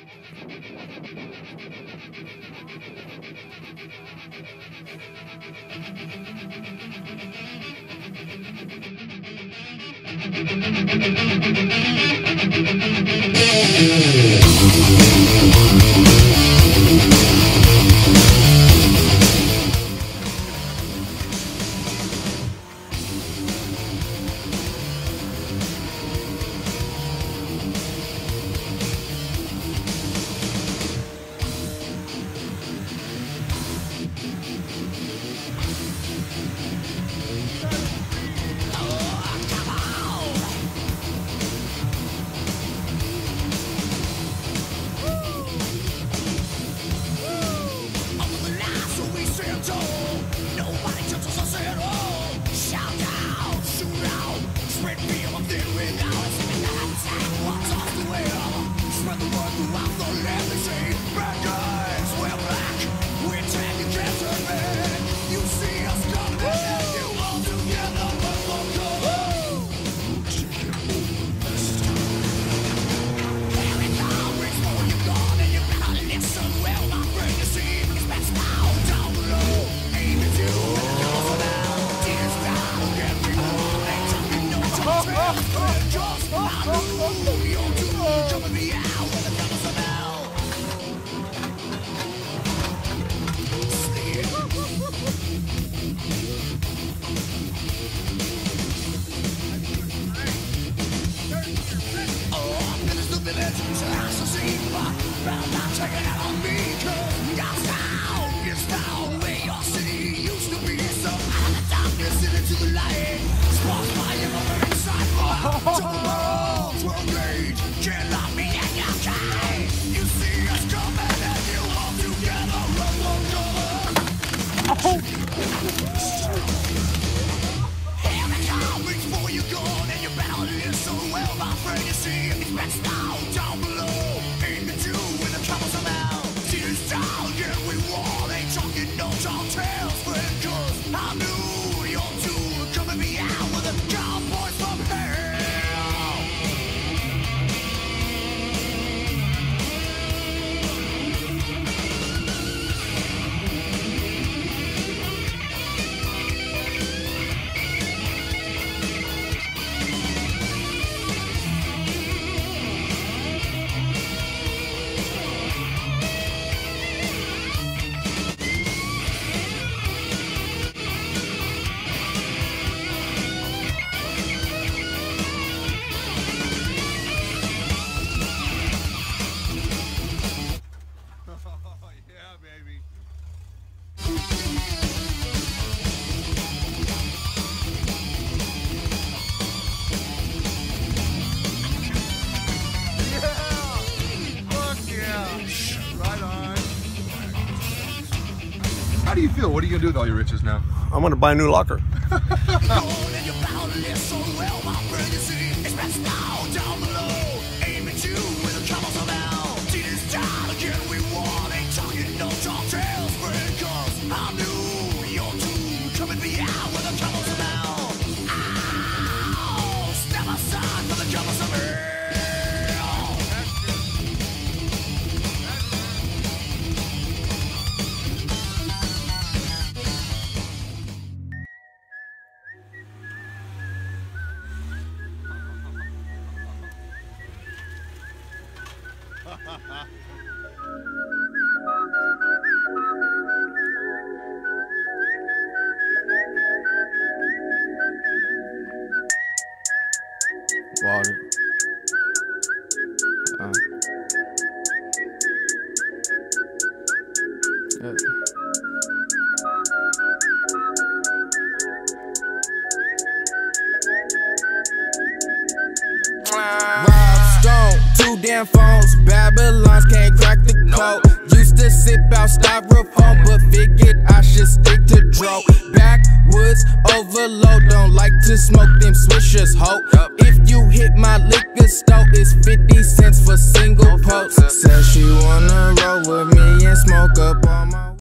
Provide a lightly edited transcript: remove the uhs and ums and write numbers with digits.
How do you feel? What are you gonna do with all your riches now? I'm gonna buy a new locker. Water. Rob Stone, 2 damn phones, Babylons can't crack the code. Used to sip out styrofoam, but figured I should stick to dro. Backwoods overload, don't like to smoke them swishers, ho. If you hit my liquor store, it's 50 cents for single post. Said she wanna roll with me and smoke up all my